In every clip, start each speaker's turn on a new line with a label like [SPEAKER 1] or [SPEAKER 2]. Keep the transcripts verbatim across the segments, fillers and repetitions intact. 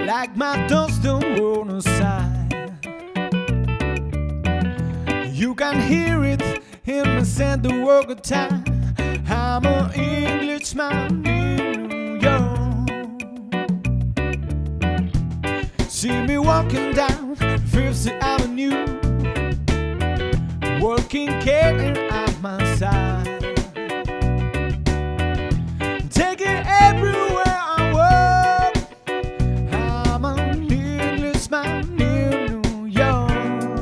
[SPEAKER 1] like my dust don't wanna aside. You can hear it in me send the work of time. I'm an Englishman in New York. See me walking down Fifth Avenue, working cane at my side. Take it everywhere I walk. I'm an Englishman in New York.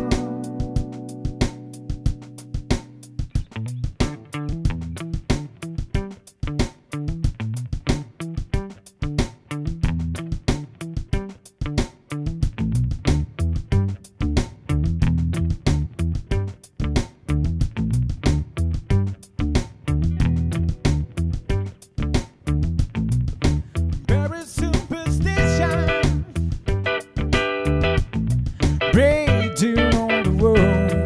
[SPEAKER 1] Very superstition, raging on the world.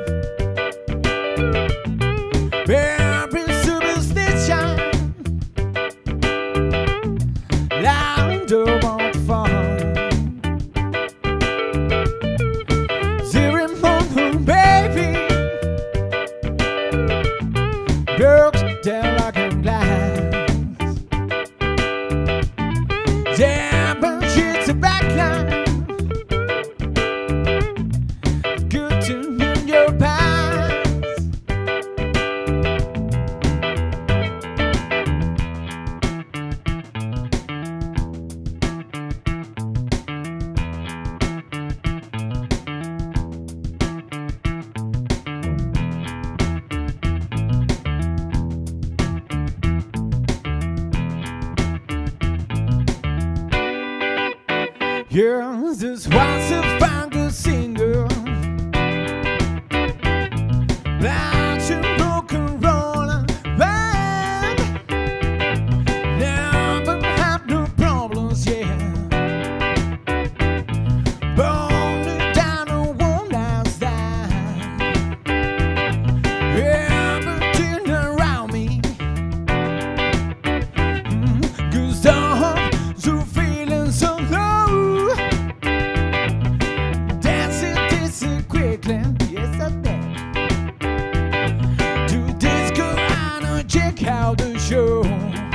[SPEAKER 1] Very superstition, lined up on the farm. Zero month, baby, looks down like a glass. Yeah, but she's a backline. Good to know your past. Yeah, this was a fine good singer. Like a broken roller band. Never had no problems, yeah. Born it down on one last time. Everything around me, mm, cause I'm so feeling so low. Dancing this quickly, yes I did. To disco and check out the show.